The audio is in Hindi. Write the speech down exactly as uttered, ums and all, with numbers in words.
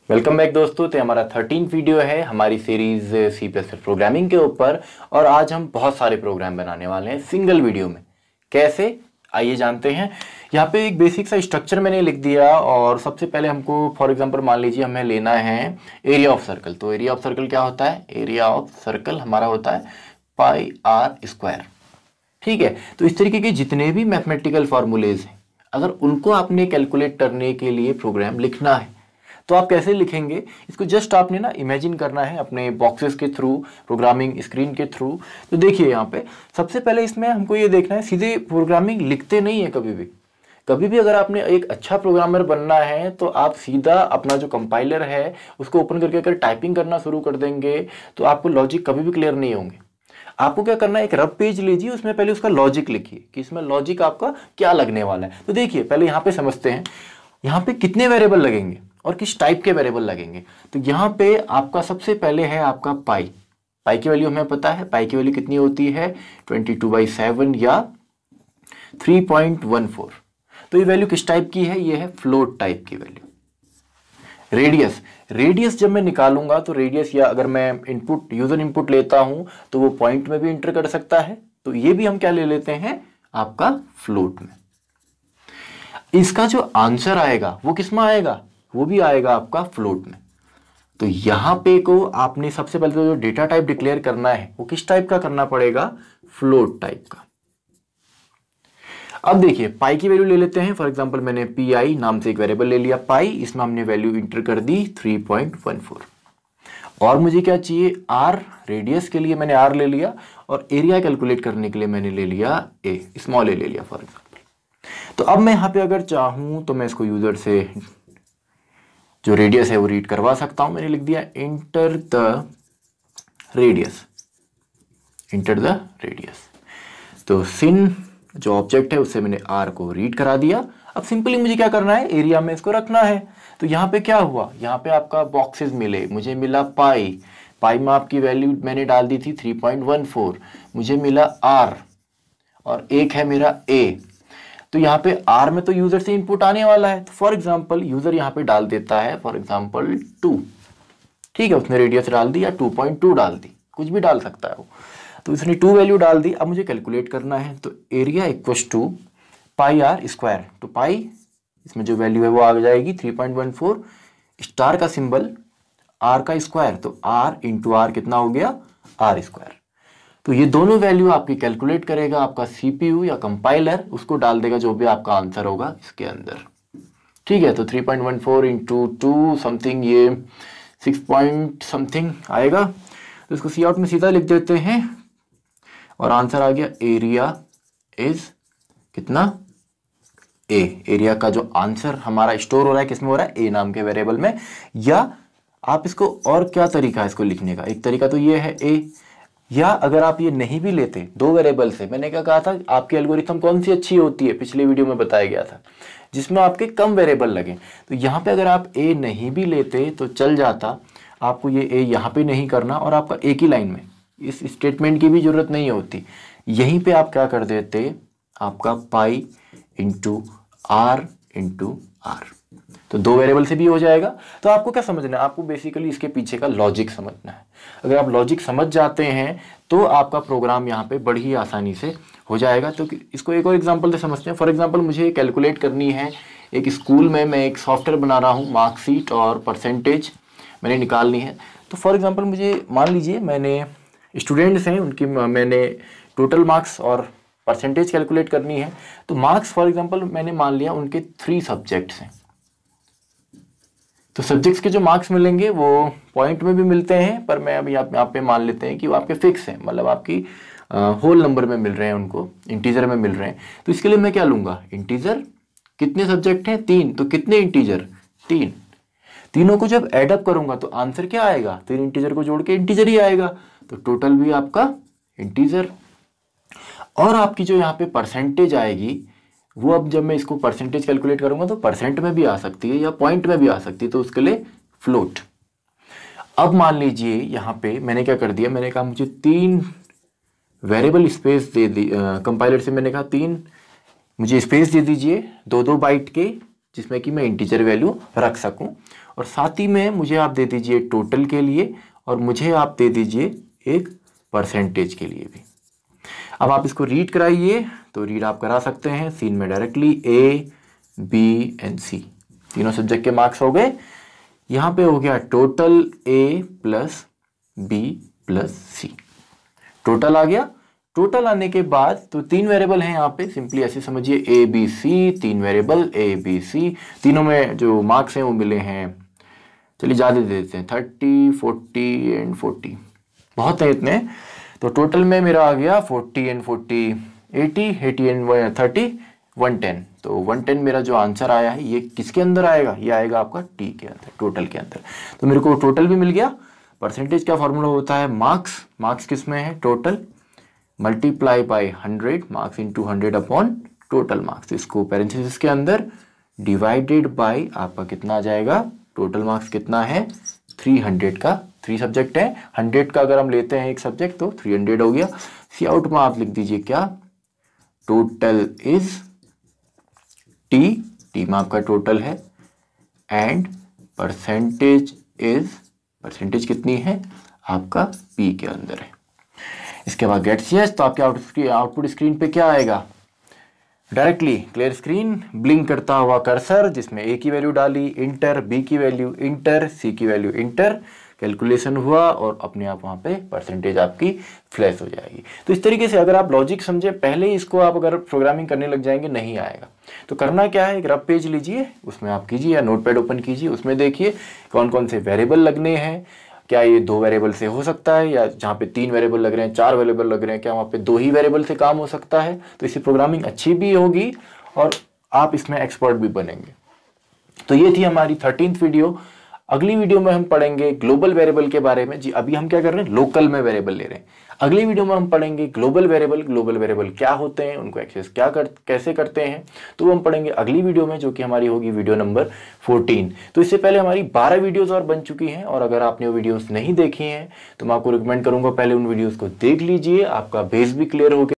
वेलकम बैक दोस्तों। तो हमारा थर्टीन वीडियो है हमारी series C plus plus programming के ऊपर और आज हम बहुत सारे प्रोग्राम बनाने वाले हैं सिंगल वीडियो में। कैसे, आइए जानते हैं। यहाँ पे एक बेसिक सा स्ट्रक्चर मैंने लिख दिया और सबसे पहले हमको फॉर एग्जांपल मान लीजिए हमें लेना है एरिया ऑफ सर्कल। तो एरिया ऑफ सर्कल क्या होता है? एरिया ऑफ सर्कल हमारा होता है पाई आर स्क्वायर। ठीक है, तो इस तरीके के जितने भी मैथमेटिकल फॉर्मूलेज हैं अगर उनको आपने कैलकुलेट करने के लिए प्रोग्राम लिखना है तो आप कैसे लिखेंगे? इसको जस्ट आपने ना इमेजिन करना है अपने बॉक्सेस के थ्रू, प्रोग्रामिंग स्क्रीन के थ्रू। तो देखिए यहाँ पे सबसे पहले इसमें हमको ये देखना है, सीधे प्रोग्रामिंग लिखते नहीं है कभी भी। कभी भी अगर आपने एक अच्छा प्रोग्रामर बनना है तो आप सीधा अपना जो कंपाइलर है उसको ओपन करके अगर टाइपिंग करना शुरू कर देंगे तो आपको लॉजिक कभी भी क्लियर नहीं होंगे। आपको क्या करना है, एक रफ पेज लीजिए, उसमें पहले उसका लॉजिक लिखिए कि इसमें लॉजिक आपका क्या लगने वाला है। तो देखिए पहले यहाँ पे समझते हैं यहाँ पे कितने वेरिएबल लगेंगे और किस टाइप के वेरिएबल लगेंगे। तो यहाँ पे आपका सबसे पहले है आपका पाई। पाई की वैल्यू हमें पता है, पाई की वैल्यू कितनी होती है ट्वेंटी टू बाई सेवन या थ्री पॉइंट वन फोर। तो ये वैल्यू किस टाइप की है? ये है फ्लोट टाइप की वैल्यू। रेडियस, रेडियस जब मैं निकालूंगा तो रेडियस या अगर मैं इनपुट यूजर इनपुट लेता हूं तो वो पॉइंट में भी इंटर कर सकता है। तो ये भी हम क्या ले लेते हैं आपका फ्लोट में। इसका जो आंसर आएगा वो किस में आएगा? वो भी आएगा आपका फ्लोट में। तो यहां पे को आपने सबसे पहले तो जो डेटा टाइप डिक्लेयर करना है वो किस टाइप का करना पड़ेगा? फ्लोट टाइप का। अब देखिए पाई की वैल्यू ले लेते हैं। फॉर एग्जांपल मैंने पी आई नाम से एक वेरिएबल ले लिया पाई, इसमें हमने वैल्यू इंटर कर दी थ्री पॉइंट वन फोर। और मुझे क्या चाहिए? आर। रेडियस के लिए मैंने आर ले लिया और एरिया कैलकुलेट करने के लिए मैंने ले लिया ए, स्मॉल ए ले लिया फॉर एग्जाम्पल। तो अब मैं यहां पे अगर चाहूं तो मैं इसको यूजर से जो रेडियस है वो रीड करवा सकता हूं। मैंने लिख दिया enter the radius, enter the radius. तो सिन जो ऑब्जेक्ट है उससे मैंने आर को रीड करा दिया। अब सिंपली मुझे क्या करना है, एरिया में इसको रखना है। तो यहाँ पे क्या हुआ, यहाँ पे आपका बॉक्सेस मिले, मुझे मिला पाई। पाई में आपकी वैल्यू मैंने डाल दी थी थ्री पॉइंट वन फोर, मुझे मिला आर और एक है मेरा ए। तो यहाँ पे आर में तो यूजर से इनपुट आने वाला है। तो फॉर एग्जांपल यूजर यहाँ पे डाल देता है फॉर एग्जांपल टू। ठीक है, उसने रेडियस डाल दी या टू पॉइंट टू डाल दी, कुछ भी डाल सकता है वो। तो इसने टू वैल्यू डाल दी। अब मुझे कैलकुलेट करना है तो area equals to pi R square. तो पाई इसमें जो वैल्यू है वो आ जाएगी three point one four, star का सिंबल आर का स्क्वायर, तो आर इंटू आर कितना हो गया? R square. तो ये दोनों वैल्यू आपकी कैलकुलेट करेगा आपका सीपीयू या कंपाइलर, उसको डाल देगा जो भी आपका आंसर होगा इसके अंदर। ठीक है, तो three point one four into two something ये सिक्स पॉइंट समथिंग आएगा। तो इसको सी आउट में सीधा लिख देते हैं और आंसर आ गया एरिया इज कितना? ए। एरिया का जो आंसर हमारा स्टोर हो रहा है किसमें हो रहा है? ए नाम के वेरिएबल में। या आप इसको और क्या तरीका है इसको लिखने का? एक तरीका तो ये है ए, या अगर आप ये नहीं भी लेते दो वेरिएबल से, मैंने क्या कहा था आपकी एल्गोरिथम कौन सी अच्छी होती है पिछले वीडियो में बताया गया था, जिसमें आपके कम वेरिएबल लगे। तो यहाँ पे अगर आप ए नहीं भी लेते तो चल जाता, आपको ये ए यहाँ पे नहीं करना और आपका एक ही लाइन में इस स्टेटमेंट की भी जरूरत नहीं होती। यहीं पे आप क्या कर देते, आपका pi into R into R, तो दो वेरिएबल से भी हो जाएगा। तो आपको क्या समझना है? आपको बेसिकली इसके पीछे का लॉजिक समझना है। अगर आप लॉजिक समझ जाते हैं तो आपका प्रोग्राम यहाँ पे बड़ी ही आसानी से हो जाएगा। तो इसको एक और एग्जांपल से समझते हैं। फॉर एग्जांपल मुझे कैलकुलेट करनी है, एक स्कूल में मैं एक सॉफ्टवेयर बना रहा हूँ, मार्कशीट और परसेंटेज मैंने निकालनी है। तो फॉर एग्जाम्पल मुझे मान लीजिए मैंने स्टूडेंट्स हैं उनकी मैंने टोटल मार्क्स और परसेंटेज कैलकुलेट करनी है। तो मार्क्स फॉर एग्जांपल मैंने मान लिया उनके थ्री सब्जेक्ट्स हैं। तो सब्जेक्ट्स के जो मार्क्स मिलेंगे वो पॉइंट में भी मिलते हैं, पर मैं अभी आप यहाँ पे मान लेते हैं कि वो आपके फिक्स हैं, मतलब आपकी होल नंबर में मिल रहे हैं, उनको इंटीजर में मिल रहे हैं। तो इसके लिए मैं क्या लूंगा? इंटीजर। कितने सब्जेक्ट हैं? तीन। तो कितने इंटीजर? तीन। तीनों को जब एडअप करूंगा तो आंसर क्या आएगा? तीन इंटीजर को जोड़ के इंटीजर ही आएगा। तो टोटल भी आपका इंटीजर। और आपकी जो यहाँ पे परसेंटेज आएगी वो अब जब मैं इसको परसेंटेज कैलकुलेट करूंगा तो परसेंट में भी आ सकती है या पॉइंट में भी आ सकती है, तो उसके लिए फ्लोट। अब मान लीजिए यहाँ पे मैंने क्या कर दिया, मैंने कहा मुझे तीन वेरिएबल स्पेस दे दी, कंपाइलर से मैंने कहा तीन मुझे स्पेस दे दीजिए दो दो बाइट के, जिसमें कि मैं इंटीजर वैल्यू रख सकूं। और साथ ही में मुझे आप दे दीजिए टोटल के लिए और मुझे आप दे दीजिए एक परसेंटेज के लिए भी। अब आप इसको रीड कराइए, तो रीड आप करा सकते हैं सीन में directly. A B and C तीनों सब्जेक्ट के मार्क्स हो गए। यहाँ पे हो गया total A plus B plus C, total आ गया। टोटल आने के बाद तो तीन वेरिएबल हैं यहाँ पे, सिंपली ऐसे समझिए ए बी सी, तीन वेरिएबल ए बी सी, तीनों में जो मार्क्स हैं वो मिले हैं, चलिए ज़्यादा दे देते हैं, थर्टी फोर्टी एंड फोर्टी, बहुत है इतने। तो टोटल में मेरा आ गया forty and forty eighty, eighty and thirty one ten. तो वन टेन मेरा जो आंसर आया है ये किसके अंदर आएगा, ये आएगा आपका टी के अंदर, टोटल के अंदर। तो मेरे को टोटल भी मिल गया। परसेंटेज का फॉर्मूला होता है मार्क्स, मार्क्स किस में है, total multiply by hundred, marks into hundred upon total marks, इसको पैरेंथेसिस के अंदर डिवाइडेड बाय आपका कितना आ जाएगा, टोटल मार्क्स कितना है थ्री हंड्रेड का, थ्री सब्जेक्ट है, हंड्रेड का अगर हम लेते हैं एक सब्जेक्ट तो थ्री हंड्रेड हो गया। सी आउट में आप लिख दीजिए क्या, टोटल इज टी, टी में आपका टोटल है, एंड परसेंटेज इज, परसेंटेज कितनी है आपका पी के अंदर है। इसके बाद गेट्स यस, तो आपके आउटपुट स्क्रीन पे क्या आएगा, डायरेक्टली क्लियर स्क्रीन, ब्लिंक करता हुआ कर्सर जिसमें ए की वैल्यू डाली, इंटर, बी की वैल्यू इंटर, सी की वैल्यू इंटर, कैलकुलेशन हुआ और अपने आप वहाँ पे परसेंटेज आपकी फ्लैश हो जाएगी। तो इस तरीके से अगर आप लॉजिक समझे, पहले इसको आप अगर प्रोग्रामिंग करने लग जाएंगे नहीं आएगा। तो करना क्या है, एक रफ पेज लीजिए, उसमें आप कीजिए या नोटपैड ओपन कीजिए, उसमें देखिए कौन कौन से वेरिएबल लगने हैं, क्या ये दो वेरिएबल से हो सकता है, या जहाँ पे तीन वेरिएबल लग रहे हैं, चार वेरिएबल लग रहे हैं, क्या वहाँ पे दो ही वेरिएबल से काम हो सकता है। तो इससे प्रोग्रामिंग अच्छी भी होगी और आप इसमें एक्सपर्ट भी बनेंगे। तो ये थी हमारी थर्टीन्थ वीडियो। अगली वीडियो में हम पढ़ेंगे ग्लोबल वेरिएबल के बारे में। जी अभी हम क्या कर रहे हैं, लोकल में वेरिएबल ले रहे हैं। अगली वीडियो में हम पढ़ेंगे ग्लोबल वेरिएबल, ग्लोबल वेरिएबल क्या होते हैं, उनको एक्सेस क्या कर कैसे करते हैं, तो वो हम पढ़ेंगे अगली वीडियो में, जो कि हमारी होगी वीडियो नंबर फोर्टीन। तो इससे पहले हमारी बारह वीडियोस और बन चुकी हैं, और अगर आपने वो वीडियोस नहीं देखी हैं तो मैं आपको रिकमेंड करूंगा पहले उन वीडियोस को देख लीजिए, आपका बेस भी क्लियर हो गया।